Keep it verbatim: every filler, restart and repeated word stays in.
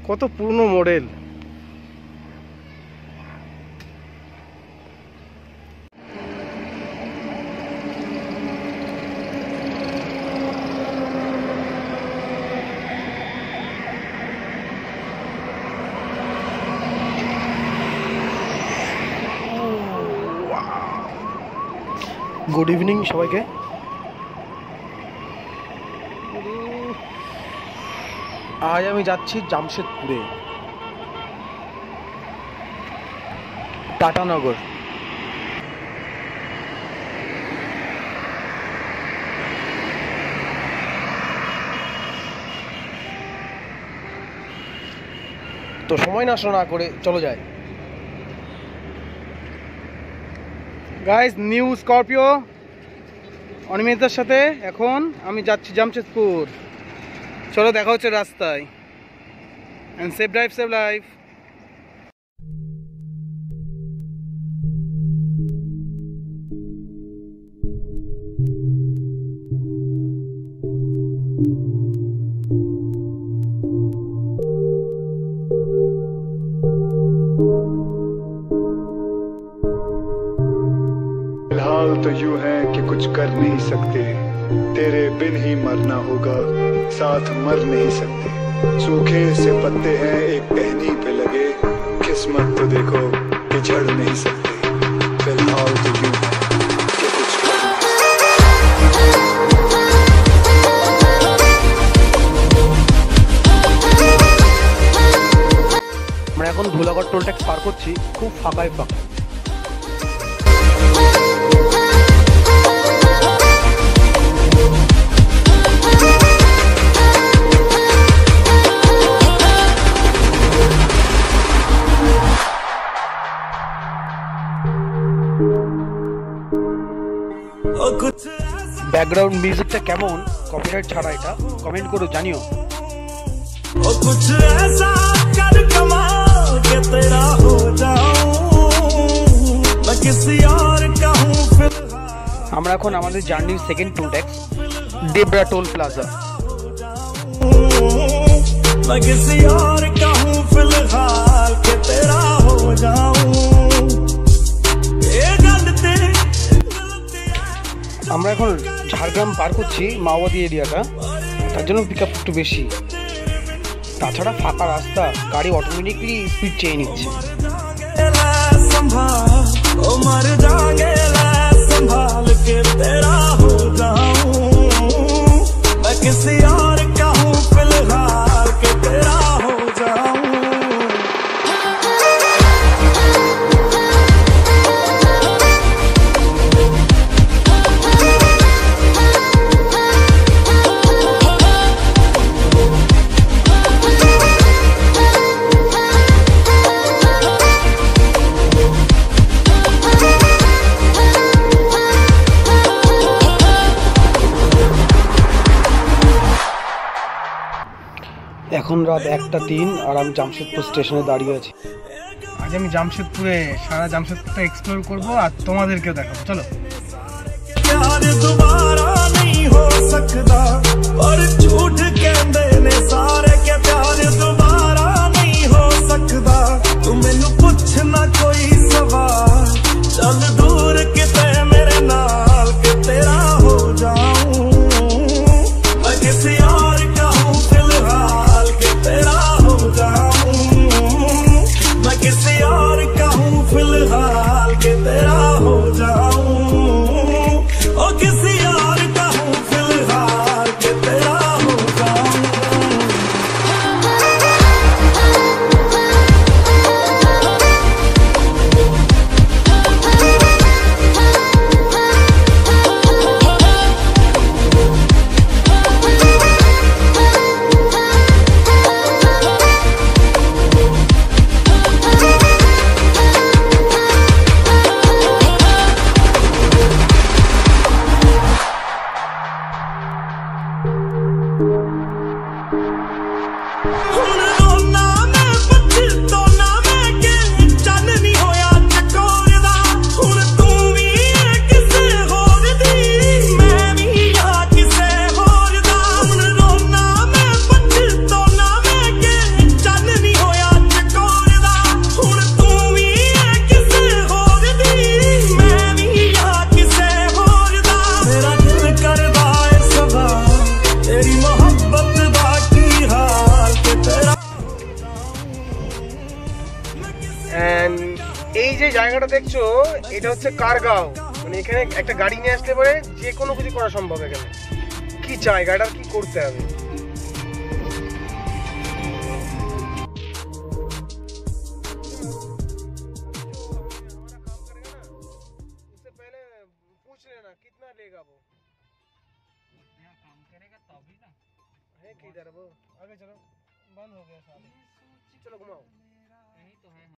কত পুরনো model. Good evening সবাইকে। আজ আমি যাচ্ছি জামশেদপুরে, টাটানগর। তো সময় নষ্ট না করে চলো যাই। গাইস, নিউ স্করপিও অনিমেতার সাথে এখন আমি যাচ্ছি জামশেদপুর। চলো দেখা হচ্ছে রাস্তায়। And safe drive save life. फिलहाल तो यूं है कि कुछ कर नहीं सकते, तेरे बिन ही मरना होगा, साथ मर नहीं सकते। सूखे से पत्ते हैं एक टहनी पे लगे, किस्मत तो देखो कि झड़ नहीं सकते। फिलहाल तो यूं है कि कुछ कर আমরা এখন ধুলাগড় টোল ট্যাক্স পার করছি, খুব ফাঁকায় ফাঁকা। ব্যাকগ্রাউন্ড মিউজিকটা কেমন, কপিরাইট ছাড়া এটা কমেন্ট করে জানিও। আমরা এখন আমাদের জার্নির second toll tax, Debra toll plaza. আমরা এখন ঝাড়গ্রাম পার করছি, মাওবাদী এরিয়াটা, তার জন্য পিক আপ একটু বেশি। তাছাড়া ফাঁকা রাস্তা, গাড়ি অটোমেটিকলি স্পিড চেয়ে নিচ্ছে। এখন রাত একটা তিন আর আমি জামশেদপুর স্টেশনে দাঁড়িয়ে আছি। আজ আমি জামশেদপুরে সারা জামশেদপুরটা এক্সপ্লোর করবো আর তোমাদেরকেও দেখাবো। চলো। জায়গাটা দেখছো, এটা হচ্ছে কারগাঁও। মানে এখানে একটা গাড়ি নিয়ে আসলে পরে যে কোনো কিছু করা সম্ভব। এখানে কি জায়গাটা কি করতে হবে। कितना लेगा वो? काम करेगा तभी ना है। किधर वो? आगे चलो, बंद हो गया साले। चलो घुमाओ। यही तो है।